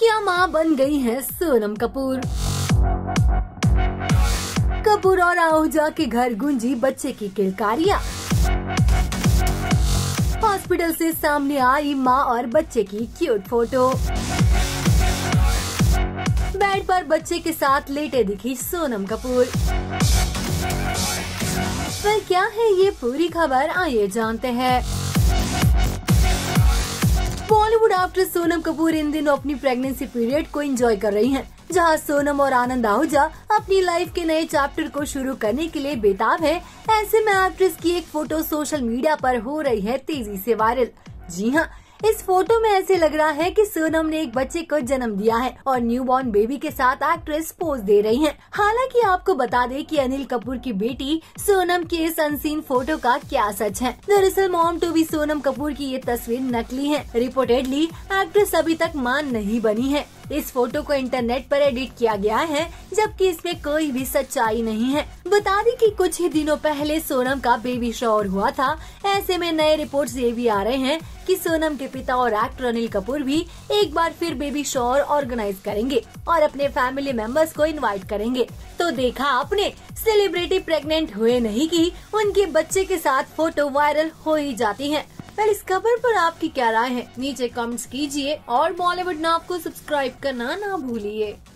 क्या मां बन गई हैं सोनम कपूर। कपूर और आहूजा के घर गूंजी बच्चे की किलकारियां। हॉस्पिटल से सामने आई मां और बच्चे की क्यूट फोटो। बेड पर बच्चे के साथ लेटे दिखी सोनम कपूर। पर क्या है ये पूरी खबर, आइए जानते हैं। बॉलीवुड एक्ट्रेस सोनम कपूर इन दिनों अपनी प्रेगनेंसी पीरियड को एंजॉय कर रही हैं, जहां सोनम और आनंद आहूजा अपनी लाइफ के नए चैप्टर को शुरू करने के लिए बेताब है। ऐसे में एक्ट्रेस की एक फोटो सोशल मीडिया पर हो रही है तेजी से वायरल। जी हाँ, इस फोटो में ऐसे लग रहा है कि सोनम ने एक बच्चे को जन्म दिया है और न्यूबॉर्न बेबी के साथ एक्ट्रेस पोज दे रही हैं। हालांकि आपको बता दें कि अनिल कपूर की बेटी सोनम की इस अनसीन फोटो का क्या सच है। दरअसल mom to be Sonam Kapoor की ये तस्वीर नकली है। रिपोर्टेडली एक्ट्रेस अभी तक मां नहीं बनी है। इस फोटो को इंटरनेट पर एडिट किया गया है, जबकि इसमें कोई भी सच्चाई नहीं है। बता दें कि कुछ ही दिनों पहले सोनम का बेबी शॉवर हुआ था। ऐसे में नए रिपोर्ट्स ये भी आ रहे हैं कि सोनम के पिता और एक्टर अनिल कपूर भी एक बार फिर बेबी शॉवर ऑर्गेनाइज करेंगे और अपने फैमिली मेंबर्स को इनवाइट करेंगे। तो देखा आपने, सेलिब्रिटी प्रेग्नेंट हुए नहीं कि उनके बच्चे के साथ फोटो वायरल हो ही जाती है। पर इस खबर पर आपकी क्या राय है, नीचे कमेंट्स कीजिए और बॉलीवुड नाव को सब्सक्राइब करना ना भूलिए।